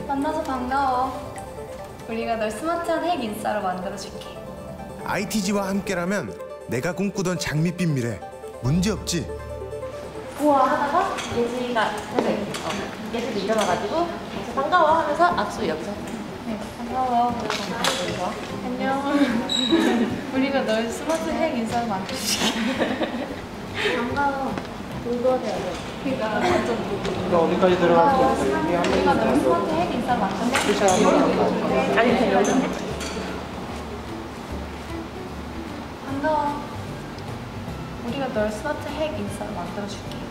만나서 반가워. 우리가 널 스마트한 핵 인싸로 만들어줄게. ITG와 함께라면 내가 꿈꾸던 장밋빛 미래 문제없지. 우와 하다가 예지가 예지도 일어나가지고 그래서 반가워 하면서 악수 여기서. 네, 반가워. 안녕. 우리가 널 스마트 핵 인싸로 만들어줄게. 반가워. 그거 해야 돼. 그러니까 완전 어디까지 들어갈까? 우리가 널 스마트 핵 인싸로 만들어줄게. 아니 그냥 여기서. 반가워. 우리가 널 스마트 핵 인싸로 만들어줄게.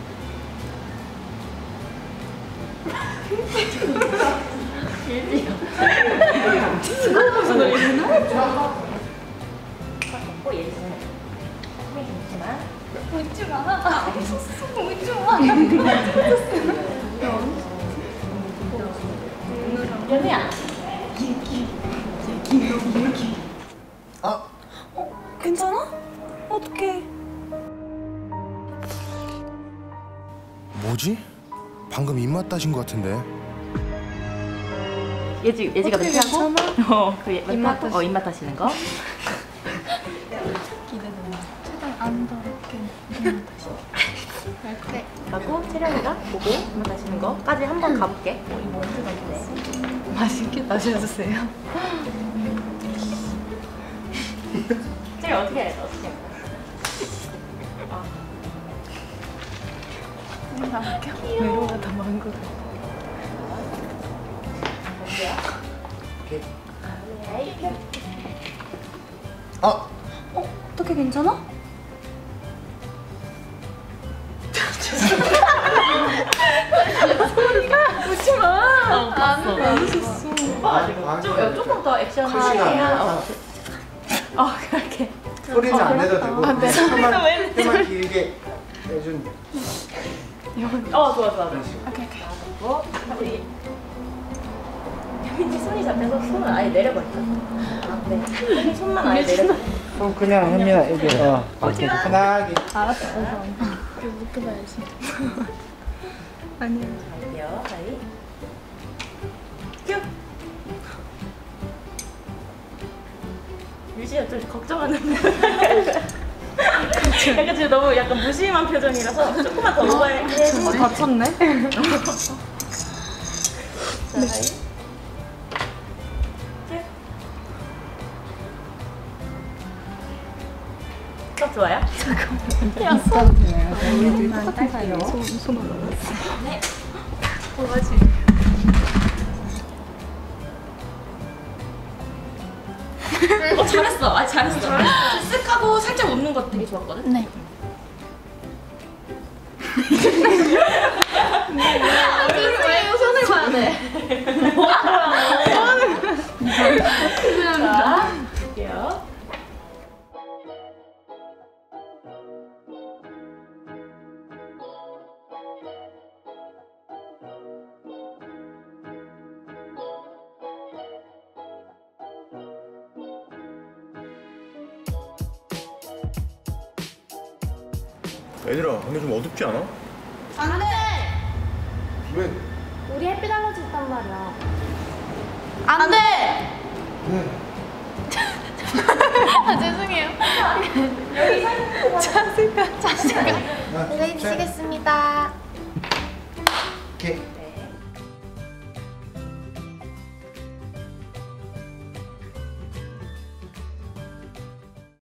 무슨 노래구나? 고 예지는 꿈이 좋지만 웃지 마. 웃지 마. 연우야. 아, 괜찮아? 어떡해. 뭐지? 방금 입맛 따신 것 같은데. 예지가 어떻게 그렇게 하고 괜찮아? 그 입맛 따시- 입맛 하시는 거. 기대된다. 최대한 안 더럽게. 네. 하고 채령이가 보고 입맛 하시는 거까지 한번 가볼게. 우리 먼저 가겠어. 맛있게 마셔주세요. 채령 어떻게 해야 돼? 어떻게 해야 돼? 외로가 더 많은 것 같아. 아, 어떻게 괜찮아? 웃지 마. 안 웃었어. 조금 더 액션해야. 그렇게. 소리는 안 내도 되고 그냥 왜 혀만 길게 해준. 좋아. 오케이. 그리고 우리 여기 손이 잡혀서 손을 아예 내려버릴까? 네. 손만 아예 내려. 손 그냥 혜민아 이게 편하게. 알았어. 그거 못 해봐야지. 아니야. 갈게요. 다이. 큐. 유지야 좀 걱정하는 약간 지금 너무 약간 무심한 표정이라서 조금만 더 오버해 해주세요. 다쳤네. 자, 다이. 딱 좋아요? 야, 손 올라갔어. 네. 뭐가지? 잘했어. 잘했어. 쓱 하고 살짝 웃는 거 되게 좋았거든? 네. 왜 손을 봐야 돼? 뭐야? 자, 볼게요. 얘들아, 근데 좀 어둡지 않아? 안 돼! 왜? 우리 햇빛 알러지 있단 말이야. 안 돼. 네. 아, 죄송해요. 자식아. 네, 드시겠습니다. 오케이.